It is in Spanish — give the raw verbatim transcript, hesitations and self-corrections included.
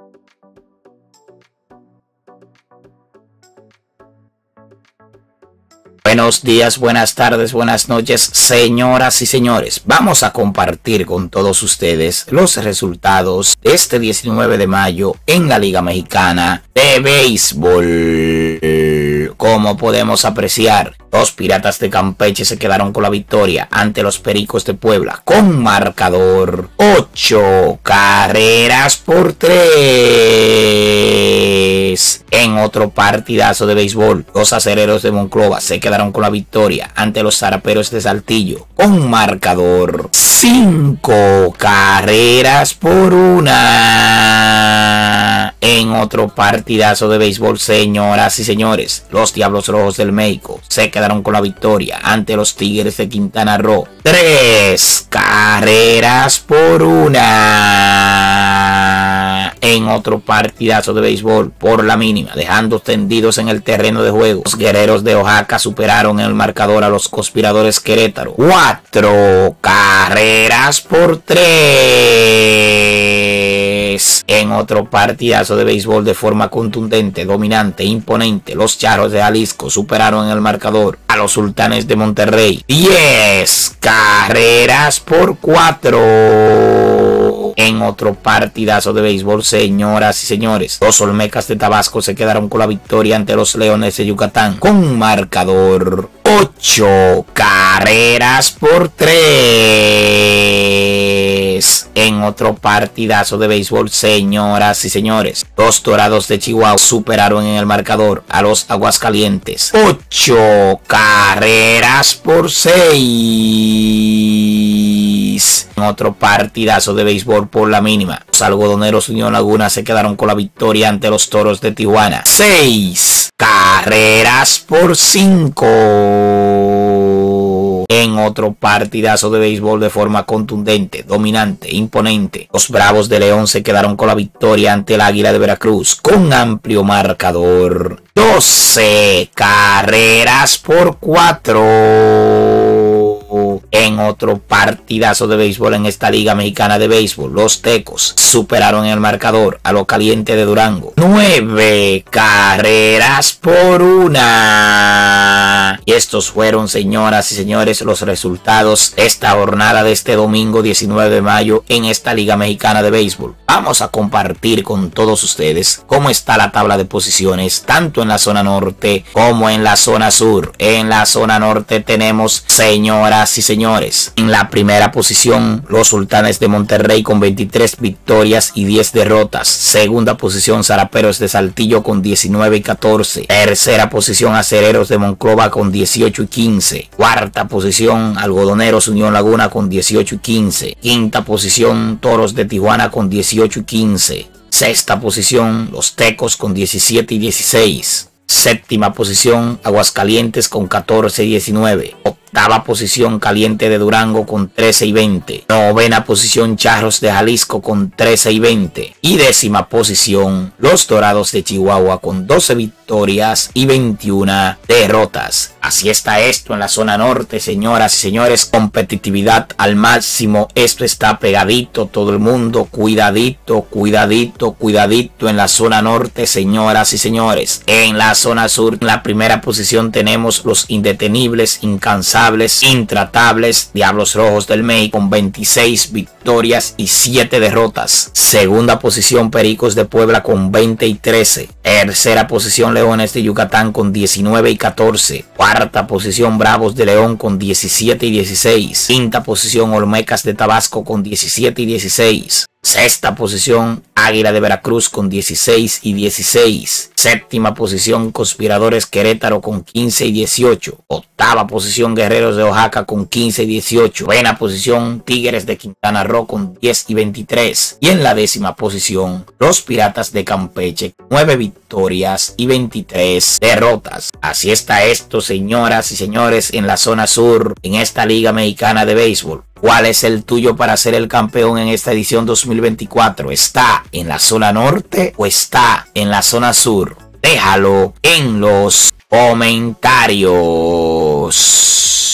Buenos días, buenas tardes, buenas noches, señoras y señores. Vamos a compartir con todos ustedes los resultados de este diecinueve de mayo en la Liga Mexicana de Béisbol. Como podemos apreciar, los Piratas de Campeche se quedaron con la victoria ante los Pericos de Puebla con marcador ocho carreras por tres. En otro partidazo de béisbol, los Acereros de Monclova se quedaron con la victoria ante los Zaraperos de Saltillo con marcador cinco carreras por una. En otro partidazo de béisbol, señoras y señores, los Diablos Rojos del México se quedaron con la victoria ante los Tigres de Quintana Roo, tres carreras por una. En otro partidazo de béisbol, por la mínima, dejando tendidos en el terreno de juego, los Guerreros de Oaxaca superaron en el marcador a los Conspiradores Querétaro, cuatro carreras por tres. En otro partidazo de béisbol, de forma contundente, dominante, imponente, los Charros de Jalisco superaron en el marcador a los Sultanes de Monterrey, diez carreras por cuatro. En otro partidazo de béisbol, señoras y señores, los Olmecas de Tabasco se quedaron con la victoria ante los Leones de Yucatán con marcador ocho carreras por tres. En otro partidazo de béisbol, señoras y señores, los Dorados de Chihuahua superaron en el marcador a los Aguascalientes, ocho carreras por seis. En otro partidazo de béisbol, por la mínima, los Algodoneros Unión Laguna se quedaron con la victoria ante los Toros de Tijuana, seis carreras por cinco. En otro partidazo de béisbol, de forma contundente, dominante, imponente, los Bravos de León se quedaron con la victoria ante el Águila de Veracruz con amplio marcador, doce carreras por cuatro. En otro partidazo de béisbol en esta Liga Mexicana de Béisbol, los Tecos superaron en el marcador a lo Caliente de Durango, nueve carreras por una. Y estos fueron, señoras y señores, los resultados de esta jornada de este domingo diecinueve de mayo en esta Liga Mexicana de Béisbol. Vamos a compartir con todos ustedes cómo está la tabla de posiciones, tanto en la zona norte como en la zona sur. En la zona norte tenemos, señoras y señores, en la primera posición, los Sultanes de Monterrey con veintitrés victorias y diez derrotas. Segunda posición, Zaraperos de Saltillo con diecinueve y catorce. Tercera posición, Acereros de Monclova con dieciocho y quince. Cuarta posición, Algodoneros Unión Laguna con dieciocho y quince. Quinta posición, Toros de Tijuana con dieciocho y quince. Sexta posición, los Tecos con diecisiete y dieciséis. Séptima posición, Aguascalientes con catorce y diecinueve. Octava posición, Caliente de Durango con trece y veinte. Novena posición, Charros de Jalisco con trece y veinte. Y décima posición, los Dorados de Chihuahua con doce victorias y veintiuna derrotas. Así está esto en la zona norte, señoras y señores. Competitividad al máximo. Esto está pegadito, todo el mundo. Cuidadito, cuidadito, cuidadito en la zona norte, señoras y señores. En la zona sur, en la primera posición tenemos los indetenibles, incansables, intratables Diablos Rojos del México con veintiséis victorias y siete derrotas. Segunda posición, Pericos de Puebla con veinte y trece. Tercera posición, Leones de Yucatán con diecinueve y catorce. Cuarta posición, Bravos de León con diecisiete y dieciséis. Quinta posición, Olmecas de Tabasco con diecisiete y dieciséis. Sexta posición, Águila de Veracruz con dieciséis y dieciséis. Séptima posición, Conspiradores Querétaro con quince y dieciocho. Octava posición, Guerreros de Oaxaca con quince y dieciocho. Novena posición, Tigres de Quintana Roo con diez y veintitrés. Y en la décima posición, los Piratas de Campeche, nueve victorias y veintitrés derrotas. Así está esto, señoras y señores, en la zona sur, en esta Liga Mexicana de Béisbol. ¿Cuál es el tuyo para ser el campeón en esta edición dos mil veinticuatro? ¿Está en la zona norte o está en la zona sur? Déjalo en los comentarios.